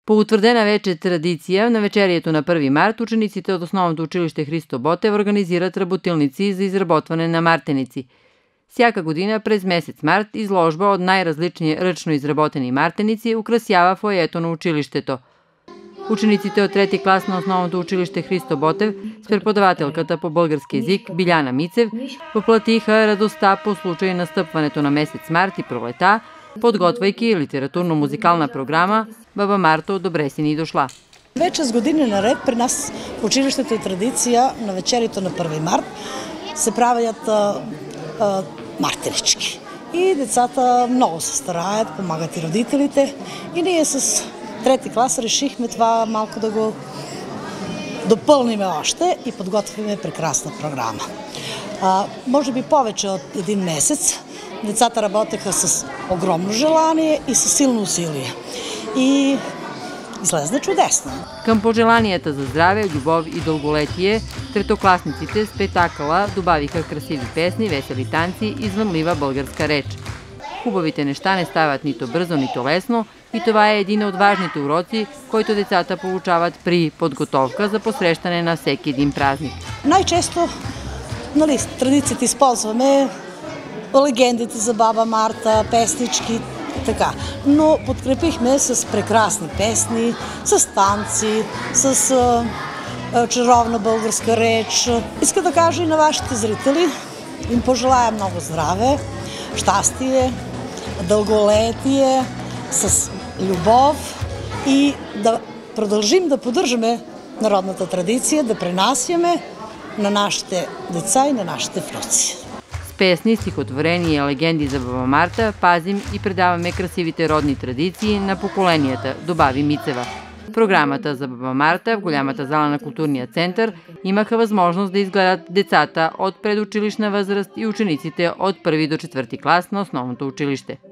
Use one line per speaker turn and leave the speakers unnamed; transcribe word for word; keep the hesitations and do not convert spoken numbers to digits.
По утвърдена вече традиция, на вечерието на първи март учениците от основното училище Христо Ботев организират работилници за изработване на мартеници. Всяка година през месец март изложба от най-различни ръчно изработени мартеници украсява фоайето на училището. Учениците от трети клас на основното училище Христо Ботев с преподавателката по български език Биляна Мицев въплатиха радостта по случай настъпването на месец март и пролета, подготвяйки литературно-музикална програма "Баба Марто, добре си ни дошла".
Вече с години наред при нас в училището е традиция на вечерието на първи март се правят а, а, мартенички. И децата много се стараят, помагат и родителите. И ние с трети клас решихме това малко да го допълним още и подготвихме прекрасна програма. А, може би повече от един месец децата работеха с огромно желание и с силно усилие. И излезна чудесно.
Към пожеланията за здраве, любов и дълголетие, третокласниците с спектакъла добавиха красиви песни, весели танци и звънлива българска реч. Хубавите неща не стават нито бързо, нито лесно и това е един от важните уроци, който децата получават при подготовка за посрещане на всеки един празник.
Най-често, нали, традицията използваме легендите за баба Марта, песнички, така. Но подкрепихме с прекрасни песни, с танци, с а, а, чаровна българска реч. Иска да кажа и на вашите зрители, им пожелая много здраве, щастие, дълголетие, с любов и да продължим да поддържаме народната традиция, да пренасяме на нашите деца и на нашите внуци.
С песни, стихотворения и легенди за баба Марта пазим и предаваме красивите родни традиции на поколенията, добави Мицева. В програмата за баба Марта в голямата зала на културния център имаха възможност да изгледат децата от предучилищна възраст и учениците от първи до четвърти клас на основното училище.